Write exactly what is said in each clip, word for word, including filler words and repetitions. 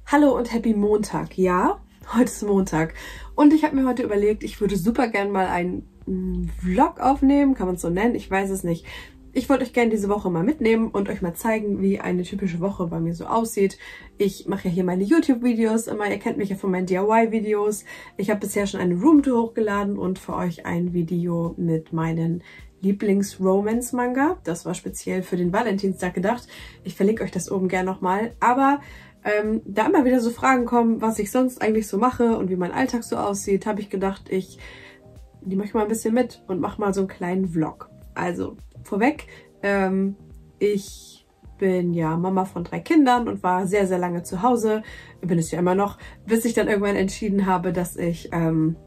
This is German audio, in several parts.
Hallo und Happy Montag. Ja, heute ist Montag. Und ich habe mir heute überlegt, ich würde super gern mal einen Vlog aufnehmen. Kann man es so nennen? Ich weiß es nicht. Ich wollte euch gerne diese Woche mal mitnehmen und euch mal zeigen, wie eine typische Woche bei mir so aussieht. Ich mache ja hier meine YouTube-Videos immer. Ihr kennt mich ja von meinen D I Y-Videos. Ich habe bisher schon eine Roomtour hochgeladen und für euch ein Video mit meinen Lieblings-Romance-Manga. Das war speziell für den Valentinstag gedacht. Ich verlinke euch das oben gerne nochmal. Aber ähm, da immer wieder so Fragen kommen, was ich sonst eigentlich so mache und wie mein Alltag so aussieht, habe ich gedacht, ich nehme euch mal ein bisschen mit und mache mal so einen kleinen Vlog. Also vorweg, ähm, ich bin ja Mama von drei Kindern und war sehr, sehr lange zu Hause. Bin es ja immer noch, bis ich dann irgendwann entschieden habe, dass ich ähm,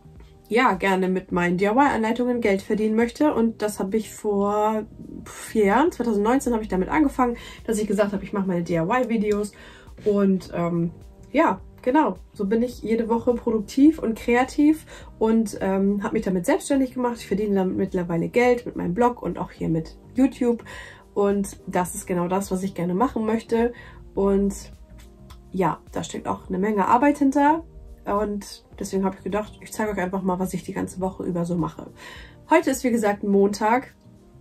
ja gerne mit meinen D I Y-Anleitungen Geld verdienen möchte. Und das habe ich vor vier Jahren, zwanzig neunzehn, habe ich damit angefangen, dass ich gesagt habe, ich mache meine D I Y-Videos. Und ähm, ja, genau, so bin ich jede Woche produktiv und kreativ und ähm, habe mich damit selbstständig gemacht. Ich verdiene damit mittlerweile Geld mit meinem Blog und auch hier mit YouTube. Und das ist genau das, was ich gerne machen möchte. Und ja, da steckt auch eine Menge Arbeit hinter. Und deswegen habe ich gedacht, ich zeige euch einfach mal, was ich die ganze Woche über so mache. Heute ist, wie gesagt, Montag.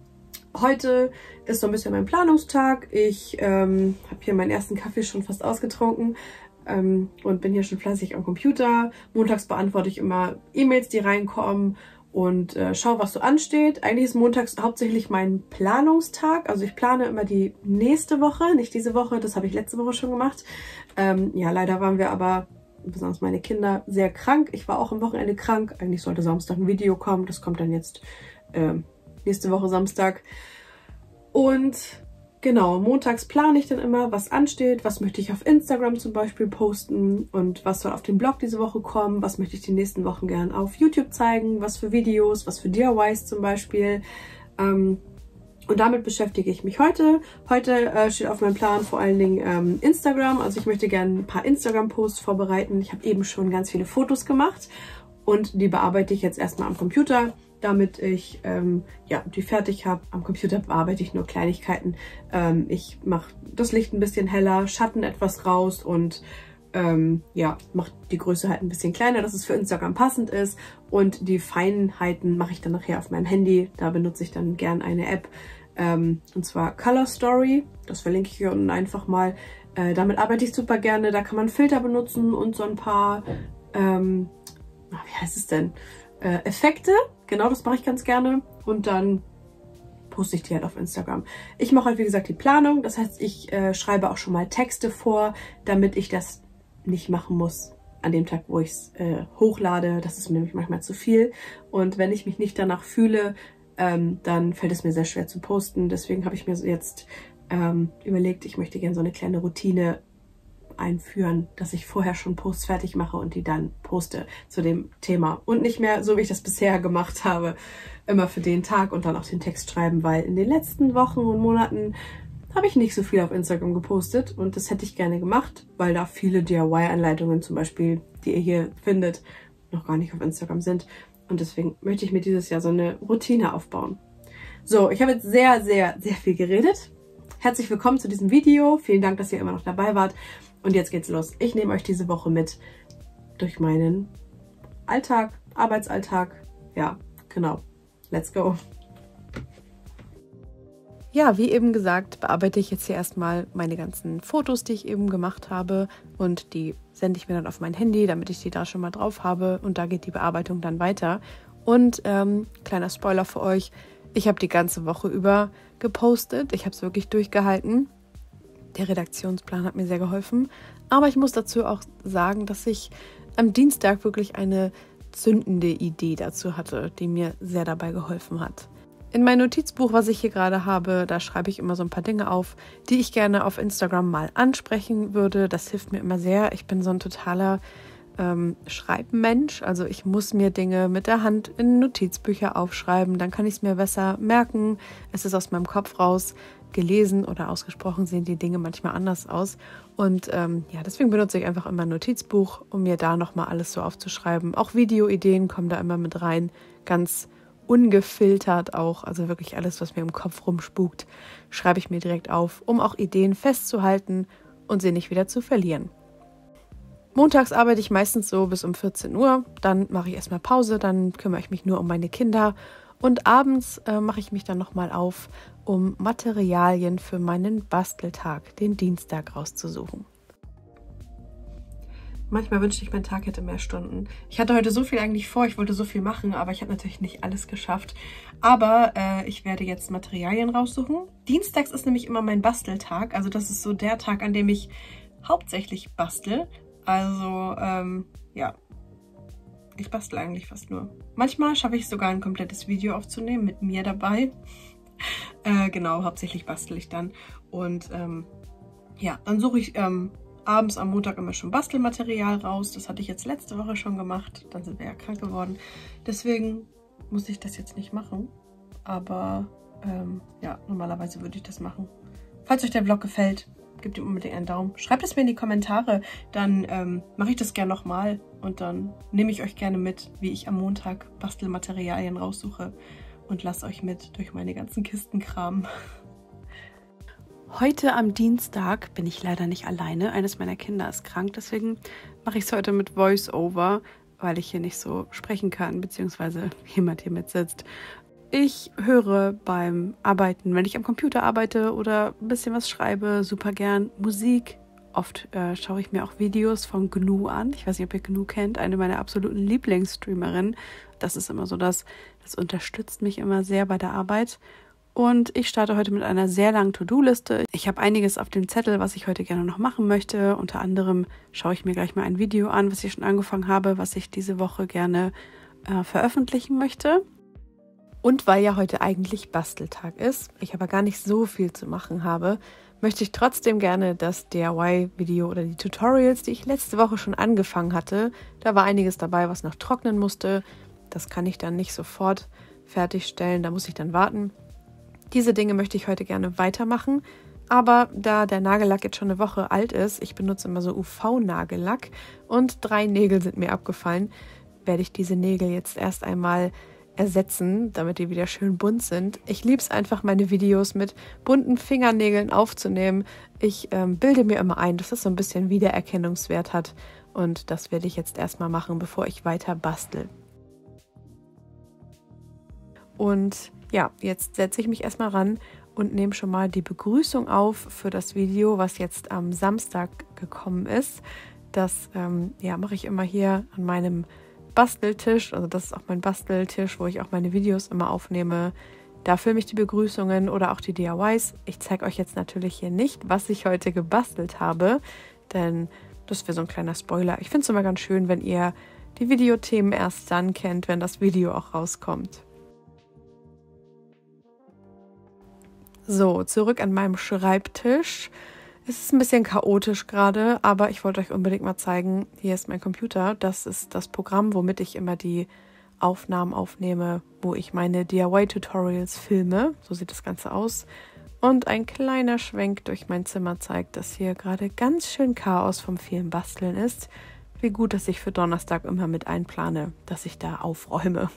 Heute ist so ein bisschen mein Planungstag. Ich ähm, habe hier meinen ersten Kaffee schon fast ausgetrunken ähm, und bin hier schon fleißig am Computer. Montags beantworte ich immer E-Mails, die reinkommen und äh, schaue, was so ansteht. Eigentlich ist montags hauptsächlich mein Planungstag. Also ich plane immer die nächste Woche, nicht diese Woche. Das habe ich letzte Woche schon gemacht. Ähm, ja, leider waren wir aber, besonders meine Kinder, sehr krank. Ich war auch am Wochenende krank. Eigentlich sollte Samstag ein Video kommen. Das kommt dann jetzt äh, nächste Woche Samstag. Und genau, montags plane ich dann immer, was ansteht, was möchte ich auf Instagram zum Beispiel posten und was soll auf den Blog diese Woche kommen, was möchte ich die nächsten Wochen gern auf YouTube zeigen, was für Videos, was für D I Ys zum Beispiel. Ähm, und damit beschäftige ich mich heute. Heute äh, steht auf meinem Plan vor allen Dingen ähm, Instagram. Also ich möchte gerne ein paar Instagram-Posts vorbereiten. Ich habe eben schon ganz viele Fotos gemacht und die bearbeite ich jetzt erstmal am Computer, damit ich ähm, ja, die fertig habe. Am Computer bearbeite ich nur Kleinigkeiten. Ähm, ich mache das Licht ein bisschen heller, Schatten etwas raus und ähm, ja, mache die Größe halt ein bisschen kleiner, dass es für Instagram passend ist. Und die Feinheiten mache ich dann nachher auf meinem Handy. Da benutze ich dann gern eine App, ähm, und zwar Color Story. Das verlinke ich hier unten einfach mal. Äh, damit arbeite ich super gerne. Da kann man Filter benutzen und so ein paar, ähm, wie heißt es denn? Äh, Effekte. Genau, das mache ich ganz gerne und dann poste ich die halt auf Instagram. Ich mache halt, wie gesagt, die Planung. Das heißt, ich äh, schreibe auch schon mal Texte vor, damit ich das nicht machen muss an dem Tag, wo ich es äh, hochlade. Das ist mir nämlich manchmal zu viel. Und wenn ich mich nicht danach fühle, ähm, dann fällt es mir sehr schwer zu posten. Deswegen habe ich mir jetzt ähm, überlegt, ich möchte gerne so eine kleine Routine einführen, dass ich vorher schon Posts fertig mache und die dann poste zu dem Thema. Und nicht mehr so, wie ich das bisher gemacht habe, immer für den Tag und dann auch den Text schreiben, weil in den letzten Wochen und Monaten habe ich nicht so viel auf Instagram gepostet und das hätte ich gerne gemacht, weil da viele D I Y-Anleitungen zum Beispiel, die ihr hier findet, noch gar nicht auf Instagram sind. Und deswegen möchte ich mir dieses Jahr so eine Routine aufbauen. So, ich habe jetzt sehr, sehr, sehr viel geredet. Herzlich willkommen zu diesem Video. Vielen Dank, dass ihr immer noch dabei wart. Und jetzt geht's los. Ich nehme euch diese Woche mit durch meinen Alltag, Arbeitsalltag. Ja, genau. Let's go. Ja, wie eben gesagt, bearbeite ich jetzt hier erstmal meine ganzen Fotos, die ich eben gemacht habe. Und die sende ich mir dann auf mein Handy, damit ich die da schon mal drauf habe. Und da geht die Bearbeitung dann weiter. Und ähm, kleiner Spoiler für euch. Ich habe die ganze Woche über gepostet. Ich habe es wirklich durchgehalten. Der Redaktionsplan hat mir sehr geholfen. Aber ich muss dazu auch sagen, dass ich am Dienstag wirklich eine zündende Idee dazu hatte, die mir sehr dabei geholfen hat. In mein Notizbuch, was ich hier gerade habe, da schreibe ich immer so ein paar Dinge auf, die ich gerne auf Instagram mal ansprechen würde. Das hilft mir immer sehr. Ich bin so ein totaler ähm, Schreibmensch. Also ich muss mir Dinge mit der Hand in Notizbücher aufschreiben. Dann kann ich es mir besser merken. Es ist aus meinem Kopf raus. Gelesen oder ausgesprochen sehen die Dinge manchmal anders aus. Und ähm, ja, deswegen benutze ich einfach immer ein Notizbuch, um mir da nochmal alles so aufzuschreiben. Auch Videoideen kommen da immer mit rein. Ganz ungefiltert auch. Also wirklich alles, was mir im Kopf rumspukt, schreibe ich mir direkt auf, um auch Ideen festzuhalten und sie nicht wieder zu verlieren. Montags arbeite ich meistens so bis um vierzehn Uhr, dann mache ich erstmal Pause, dann kümmere ich mich nur um meine Kinder und abends äh, mache ich mich dann nochmal auf, um Materialien für meinen Basteltag, den Dienstag, rauszusuchen. Manchmal wünschte ich, mein Tag hätte mehr Stunden. Ich hatte heute so viel eigentlich vor, ich wollte so viel machen, aber ich habe natürlich nicht alles geschafft. Aber äh, ich werde jetzt Materialien raussuchen. Dienstags ist nämlich immer mein Basteltag, also das ist so der Tag, an dem ich hauptsächlich bastel. Also, ähm, ja, ich bastel eigentlich fast nur. Manchmal schaffe ich sogar ein komplettes Video aufzunehmen mit mir dabei. äh, genau, hauptsächlich bastel ich dann. Und ähm, ja, dann suche ich ähm, abends am Montag immer schon Bastelmaterial raus. Das hatte ich jetzt letzte Woche schon gemacht. Dann sind wir ja krank geworden. Deswegen muss ich das jetzt nicht machen. Aber ähm, ja, normalerweise würde ich das machen. Falls euch der Vlog gefällt, gebt ihm unbedingt einen Daumen. Schreibt es mir in die Kommentare, dann ähm, mache ich das gerne nochmal und dann nehme ich euch gerne mit, wie ich am Montag Bastelmaterialien raussuche und lasse euch mit durch meine ganzen Kisten kramen. Heute am Dienstag bin ich leider nicht alleine. Eines meiner Kinder ist krank, deswegen mache ich es heute mit Voice-Over, weil ich hier nicht so sprechen kann, beziehungsweise jemand hier mit sitzt. Ich höre beim Arbeiten, wenn ich am Computer arbeite oder ein bisschen was schreibe, super gern Musik. Oft äh, schaue ich mir auch Videos von Gnu an. Ich weiß nicht, ob ihr Gnu kennt, eine meiner absoluten Lieblingsstreamerinnen. Das ist immer so, das, das unterstützt mich immer sehr bei der Arbeit. Und ich starte heute mit einer sehr langen To-Do-Liste. Ich habe einiges auf dem Zettel, was ich heute gerne noch machen möchte. Unter anderem schaue ich mir gleich mal ein Video an, was ich schon angefangen habe, was ich diese Woche gerne äh, veröffentlichen möchte. Und weil ja heute eigentlich Basteltag ist, ich aber gar nicht so viel zu machen habe, möchte ich trotzdem gerne das D I Y-Video oder die Tutorials, die ich letzte Woche schon angefangen hatte, da war einiges dabei, was noch trocknen musste. Das kann ich dann nicht sofort fertigstellen, da muss ich dann warten. Diese Dinge möchte ich heute gerne weitermachen, aber da der Nagellack jetzt schon eine Woche alt ist, ich benutze immer so U V-Nagellack und drei Nägel sind mir abgefallen, werde ich diese Nägel jetzt erst einmal ersetzen, damit die wieder schön bunt sind. Ich liebe es einfach, meine Videos mit bunten Fingernägeln aufzunehmen. Ich ähm, bilde mir immer ein, dass das so ein bisschen Wiedererkennungswert hat und das werde ich jetzt erstmal machen, bevor ich weiter bastel. Und ja, jetzt setze ich mich erstmal ran und nehme schon mal die Begrüßung auf für das Video, was jetzt am Samstag gekommen ist. Das ähm, ja, mache ich immer hier an meinem Basteltisch, also das ist auch mein Basteltisch, wo ich auch meine Videos immer aufnehme. Da filme ich die Begrüßungen oder auch die D I Ys. Ich zeige euch jetzt natürlich hier nicht, was ich heute gebastelt habe, denn das wäre so ein kleiner Spoiler. Ich finde es immer ganz schön, wenn ihr die Videothemen erst dann kennt, wenn das Video auch rauskommt. So, zurück an meinem Schreibtisch. Es ist ein bisschen chaotisch gerade, aber ich wollte euch unbedingt mal zeigen, hier ist mein Computer. Das ist das Programm, womit ich immer die Aufnahmen aufnehme, wo ich meine D I Y-Tutorials filme. So sieht das Ganze aus. Und ein kleiner Schwenk durch mein Zimmer zeigt, dass hier gerade ganz schön Chaos vom vielen Basteln ist. Wie gut, dass ich für Donnerstag immer mit einplane, dass ich da aufräume.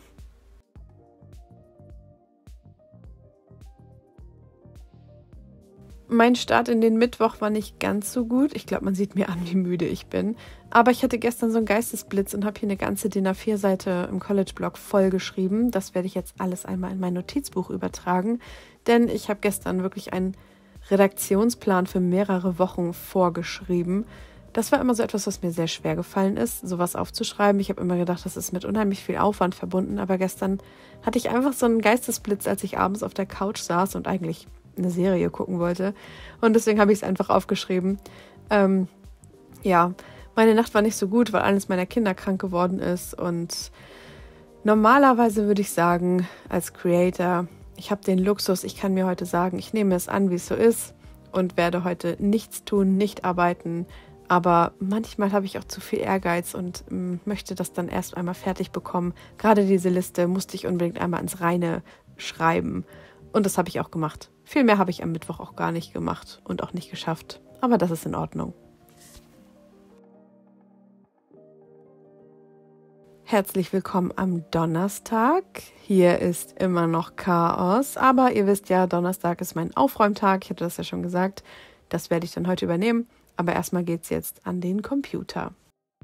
Mein Start in den Mittwoch war nicht ganz so gut. Ich glaube, man sieht mir an, wie müde ich bin. Aber ich hatte gestern so einen Geistesblitz und habe hier eine ganze D I N A vier Seite im College-Blog vollgeschrieben. Das werde ich jetzt alles einmal in mein Notizbuch übertragen. Denn ich habe gestern wirklich einen Redaktionsplan für mehrere Wochen vorgeschrieben. Das war immer so etwas, was mir sehr schwer gefallen ist, sowas aufzuschreiben. Ich habe immer gedacht, das ist mit unheimlich viel Aufwand verbunden. Aber gestern hatte ich einfach so einen Geistesblitz, als ich abends auf der Couch saß und eigentlich eine Serie gucken wollte. Und deswegen habe ich es einfach aufgeschrieben. Ähm, ja, meine Nacht war nicht so gut, weil eines meiner Kinder krank geworden ist. Und normalerweise würde ich sagen, als Creator, ich habe den Luxus, ich kann mir heute sagen, ich nehme es an, wie es so ist und werde heute nichts tun, nicht arbeiten. Aber manchmal habe ich auch zu viel Ehrgeiz und ähm, möchte das dann erst einmal fertig bekommen. Gerade diese Liste musste ich unbedingt einmal ins Reine schreiben. Und das habe ich auch gemacht. Viel mehr habe ich am Mittwoch auch gar nicht gemacht und auch nicht geschafft. Aber das ist in Ordnung. Herzlich willkommen am Donnerstag. Hier ist immer noch Chaos, aber ihr wisst ja, Donnerstag ist mein Aufräumtag. Ich hatte das ja schon gesagt. Das werde ich dann heute übernehmen. Aber erstmal geht es jetzt an den Computer.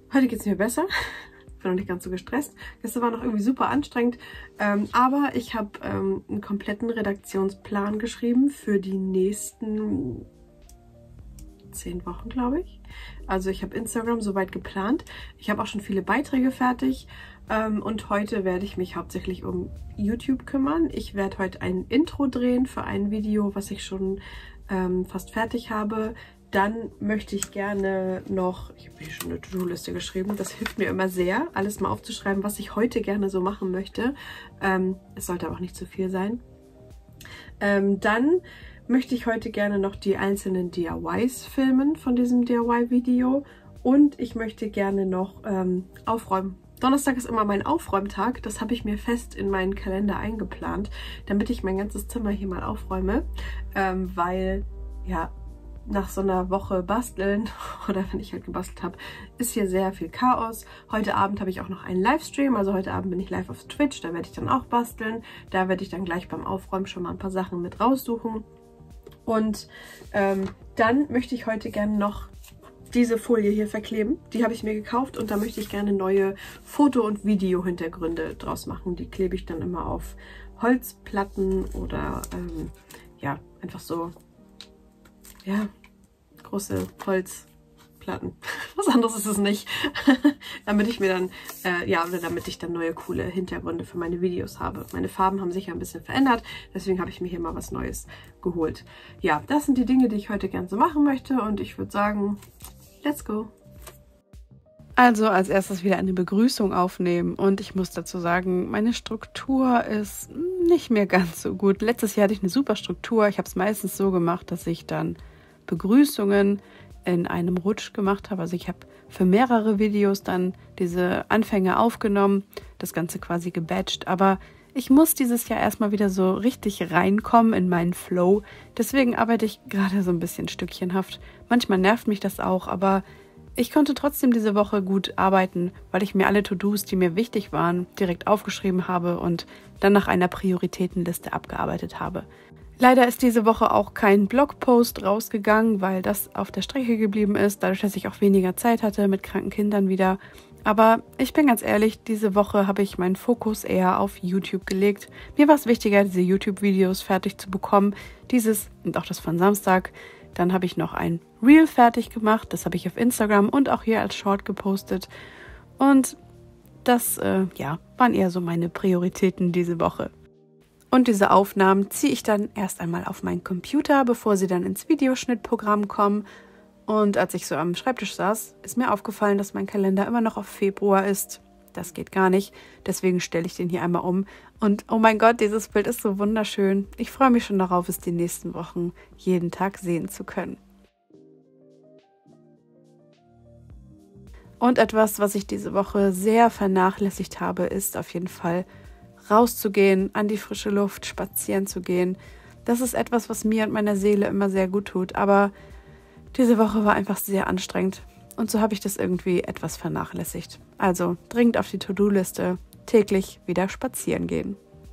Heute geht es mir besser. Ich bin noch nicht ganz so gestresst. Gestern war noch irgendwie super anstrengend. Ähm, aber ich habe ähm, einen kompletten Redaktionsplan geschrieben für die nächsten zehn Wochen, glaube ich. Also ich habe Instagram soweit geplant. Ich habe auch schon viele Beiträge fertig. Ähm, und heute werde ich mich hauptsächlich um YouTube kümmern. Ich werde heute ein Intro drehen für ein Video, was ich schon ähm, fast fertig habe. Dann möchte ich gerne noch, ich habe hier schon eine To-Do-Liste geschrieben, das hilft mir immer sehr, alles mal aufzuschreiben, was ich heute gerne so machen möchte. Ähm, es sollte aber auch nicht zu viel sein. Ähm, dann möchte ich heute gerne noch die einzelnen D I Ys filmen von diesem D I Y-Video und ich möchte gerne noch ähm, aufräumen. Donnerstag ist immer mein Aufräumtag, das habe ich mir fest in meinen Kalender eingeplant, damit ich mein ganzes Zimmer hier mal aufräume, ähm, weil, ja, nach so einer Woche basteln oder wenn ich halt gebastelt habe, ist hier sehr viel Chaos. Heute Abend habe ich auch noch einen Livestream, also heute Abend bin ich live auf Twitch, da werde ich dann auch basteln. Da werde ich dann gleich beim Aufräumen schon mal ein paar Sachen mit raussuchen. Und ähm, dann möchte ich heute gerne noch diese Folie hier verkleben. Die habe ich mir gekauft und da möchte ich gerne neue Foto- und Video-Hintergründe draus machen. Die klebe ich dann immer auf Holzplatten oder ähm, ja, einfach so, ja, große Holzplatten. Was anderes ist es nicht. Damit ich mir dann, äh, ja, oder damit ich dann neue coole Hintergründe für meine Videos habe. Meine Farben haben sich ja ein bisschen verändert, deswegen habe ich mir hier mal was Neues geholt. Ja, das sind die Dinge, die ich heute gerne so machen möchte und ich würde sagen, let's go! Also als erstes wieder eine Begrüßung aufnehmen und ich muss dazu sagen, meine Struktur ist nicht mehr ganz so gut. Letztes Jahr hatte ich eine super Struktur. Ich habe es meistens so gemacht, dass ich dann Begrüßungen in einem Rutsch gemacht habe. Also ich habe für mehrere Videos dann diese Anfänge aufgenommen, das Ganze quasi gebatcht. Aber ich muss dieses Jahr erstmal wieder so richtig reinkommen in meinen Flow. Deswegen arbeite ich gerade so ein bisschen stückchenhaft. Manchmal nervt mich das auch, aber ich konnte trotzdem diese Woche gut arbeiten, weil ich mir alle To-Dos, die mir wichtig waren, direkt aufgeschrieben habe und dann nach einer Prioritätenliste abgearbeitet habe. Leider ist diese Woche auch kein Blogpost rausgegangen, weil das auf der Strecke geblieben ist, dadurch, dass ich auch weniger Zeit hatte mit kranken Kindern wieder. Aber ich bin ganz ehrlich, diese Woche habe ich meinen Fokus eher auf YouTube gelegt. Mir war es wichtiger, diese YouTube-Videos fertig zu bekommen, dieses und auch das von Samstag. Dann habe ich noch ein Reel fertig gemacht, das habe ich auf Instagram und auch hier als Short gepostet. Und das, äh, ja, waren eher so meine Prioritäten diese Woche. Und diese Aufnahmen ziehe ich dann erst einmal auf meinen Computer, bevor sie dann ins Videoschnittprogramm kommen. Und als ich so am Schreibtisch saß, ist mir aufgefallen, dass mein Kalender immer noch auf Februar ist. Das geht gar nicht, deswegen stelle ich den hier einmal um. Und oh mein Gott, dieses Bild ist so wunderschön. Ich freue mich schon darauf, es die nächsten Wochen jeden Tag sehen zu können. Und etwas, was ich diese Woche sehr vernachlässigt habe, ist auf jeden Fall rauszugehen, an die frische Luft, spazieren zu gehen. Das ist etwas, was mir und meiner Seele immer sehr gut tut. Aber diese Woche war einfach sehr anstrengend. Und so habe ich das irgendwie etwas vernachlässigt. Also dringend auf die To-Do-Liste, täglich wieder spazieren gehen.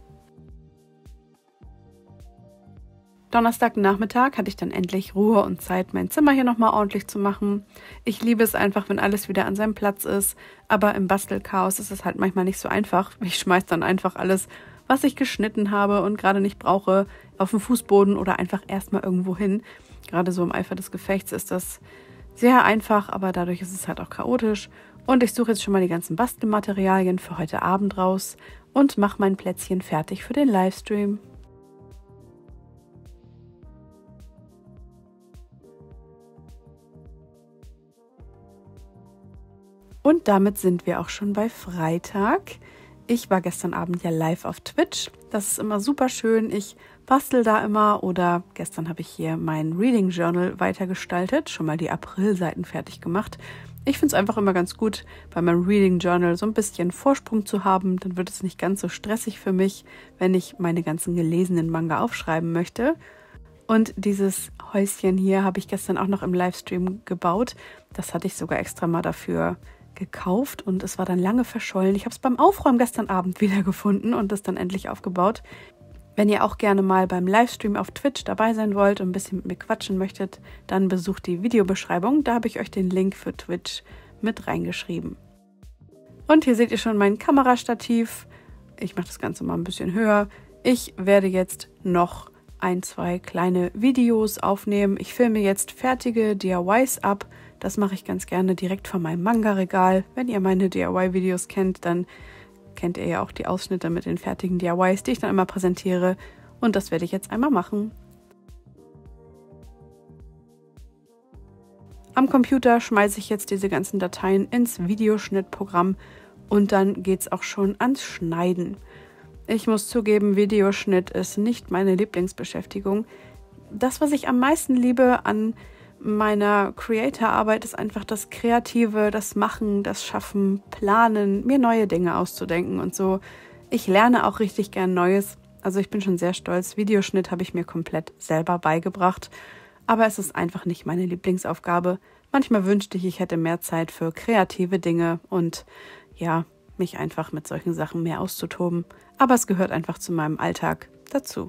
Donnerstagnachmittag hatte ich dann endlich Ruhe und Zeit, mein Zimmer hier nochmal ordentlich zu machen. Ich liebe es einfach, wenn alles wieder an seinem Platz ist, aber im Bastelchaos ist es halt manchmal nicht so einfach. Ich schmeiß dann einfach alles, was ich geschnitten habe und gerade nicht brauche, auf den Fußboden oder einfach erstmal irgendwo hin. Gerade so im Eifer des Gefechts ist das sehr einfach, aber dadurch ist es halt auch chaotisch. Und ich suche jetzt schon mal die ganzen Bastelmaterialien für heute Abend raus und mache mein Plätzchen fertig für den Livestream. Und damit sind wir auch schon bei Freitag. Ich war gestern Abend ja live auf Twitch. Das ist immer super schön. Ich bastel da immer oder gestern habe ich hier mein Reading Journal weitergestaltet, schon mal die Aprilseiten fertig gemacht. Ich finde es einfach immer ganz gut, bei meinem Reading Journal so ein bisschen Vorsprung zu haben. Dann wird es nicht ganz so stressig für mich, wenn ich meine ganzen gelesenen Manga aufschreiben möchte. Und dieses Häuschen hier habe ich gestern auch noch im Livestream gebaut. Das hatte ich sogar extra mal dafür gekauft und es war dann lange verschollen. Ich habe es beim Aufräumen gestern Abend wiedergefunden und es dann endlich aufgebaut. Wenn ihr auch gerne mal beim Livestream auf Twitch dabei sein wollt und ein bisschen mit mir quatschen möchtet, dann besucht die Videobeschreibung. Da habe ich euch den Link für Twitch mit reingeschrieben. Und hier seht ihr schon mein Kamerastativ. Ich mache das Ganze mal ein bisschen höher. Ich werde jetzt noch ein, zwei kleine Videos aufnehmen. Ich filme jetzt fertige D I Ys ab. Das mache ich ganz gerne direkt von meinem Manga-Regal. Wenn ihr meine D I Y-Videos kennt, dann kennt ihr ja auch die Ausschnitte mit den fertigen D I Ys, die ich dann immer präsentiere. Und das werde ich jetzt einmal machen. Am Computer schmeiße ich jetzt diese ganzen Dateien ins Videoschnittprogramm und dann geht es auch schon ans Schneiden. Ich muss zugeben, Videoschnitt ist nicht meine Lieblingsbeschäftigung. Das, was ich am meisten liebe an meiner Creator-Arbeit, ist einfach das Kreative, das Machen, das Schaffen, Planen, mir neue Dinge auszudenken und so. Ich lerne auch richtig gern Neues. Also ich bin schon sehr stolz. Videoschnitt habe ich mir komplett selber beigebracht. Aber es ist einfach nicht meine Lieblingsaufgabe. Manchmal wünschte ich, ich hätte mehr Zeit für kreative Dinge und ja, mich einfach mit solchen Sachen mehr auszutoben. Aber es gehört einfach zu meinem Alltag dazu.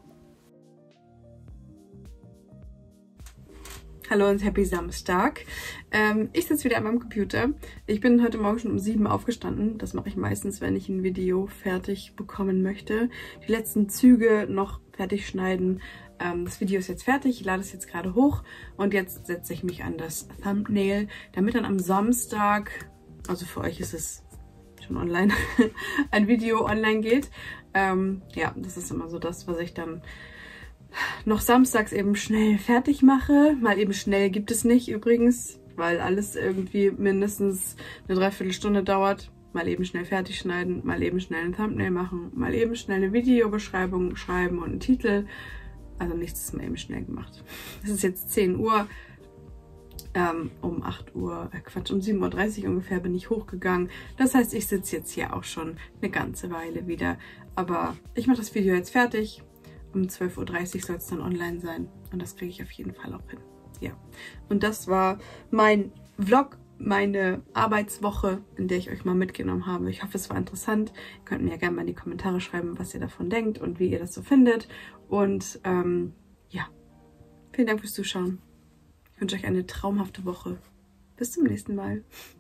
Hallo und happy Samstag. Ähm, ich sitze wieder an meinem Computer. Ich bin heute Morgen schon um sieben aufgestanden. Das mache ich meistens, wenn ich ein Video fertig bekommen möchte. Die letzten Züge noch fertig schneiden. Ähm, das Video ist jetzt fertig. Ich lade es jetzt gerade hoch. Und jetzt setze ich mich an das Thumbnail, damit dann am Samstag, also für euch ist es schon online, ein Video online geht. Ähm, ja, das ist immer so das, was ich dann noch samstags eben schnell fertig mache. Mal eben schnell gibt es nicht übrigens, weil alles irgendwie mindestens eine Dreiviertelstunde dauert. Mal eben schnell fertig schneiden, mal eben schnell ein Thumbnail machen, mal eben schnell eine Videobeschreibung schreiben und einen Titel. Also nichts ist mal eben schnell gemacht. Es ist jetzt zehn Uhr. Ähm, um acht Uhr, äh Quatsch, um sieben Uhr dreißig ungefähr bin ich hochgegangen. Das heißt, ich sitze jetzt hier auch schon eine ganze Weile wieder. Aber ich mache das Video jetzt fertig. Um zwölf Uhr dreißig soll es dann online sein. Und das kriege ich auf jeden Fall auch hin. Ja. Und das war mein Vlog, meine Arbeitswoche, in der ich euch mal mitgenommen habe. Ich hoffe, es war interessant. Ihr könnt mir ja gerne mal in die Kommentare schreiben, was ihr davon denkt und wie ihr das so findet. Und ähm, ja, vielen Dank fürs Zuschauen. Ich wünsche euch eine traumhafte Woche. Bis zum nächsten Mal.